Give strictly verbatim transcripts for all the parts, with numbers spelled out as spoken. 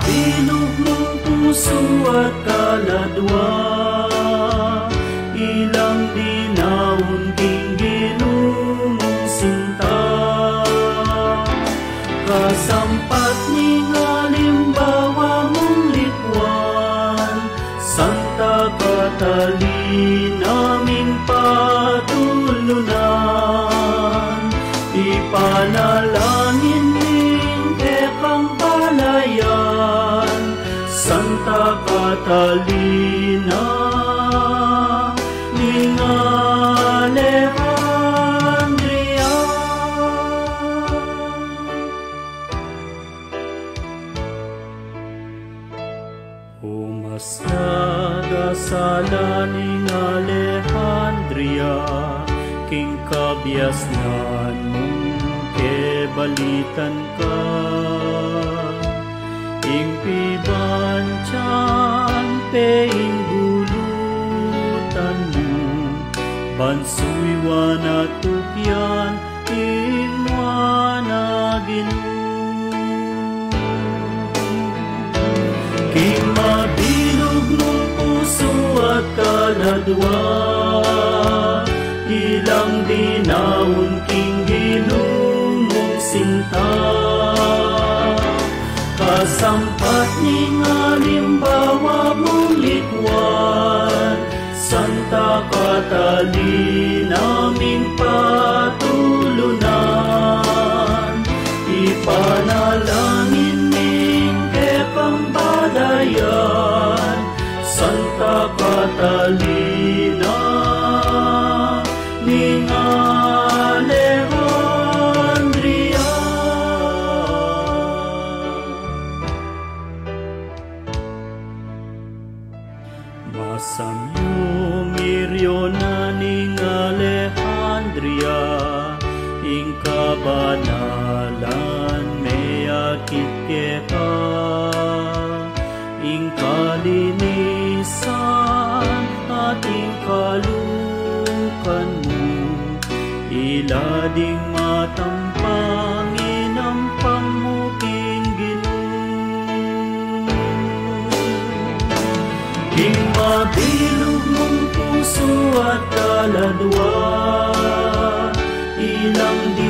mabilog mong puso at kaladwa, ilang dinawon king ginumong sinta. Kasampat ni halimbawa mong likwan, Santa Catalina aming patulunan. Ipanalangin ning ekang balayan, Santa Catalina ning Alejandria. Umasada sala ning Alejandria, king kabiasnan mong kebalitan ka. Ing pibanchan peing gulutan mo, bansuy wana tukyan ing wana Ginoo. King mabilog mong puso at kaladwa, ilang dinawon king ginumong sinta. Kasampat ning halimbawa mong likwan, Santa Catalina aming patulunan. Ipanalangin ning ekang balayan, Santa Catalina ning Alejandria. Masamyo miryo na ning Alejandria, ing kabanalan may akit keka, ing kalinisan at ing kalukan mo, ilading matampang inampang mo king Ginoo. King mabilog mong puso at kaladwa, ilang di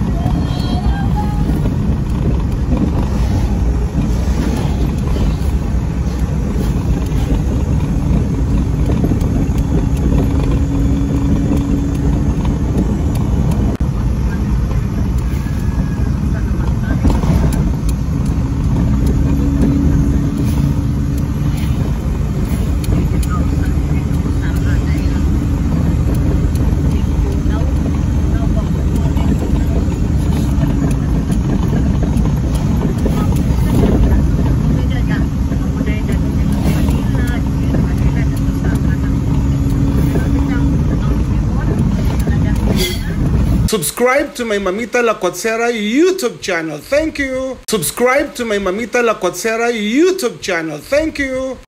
Subscribe to my Mamita La Cuatsera YouTube channel. Thank you. Subscribe to my Mamita La Cuatsera YouTube channel. Thank you.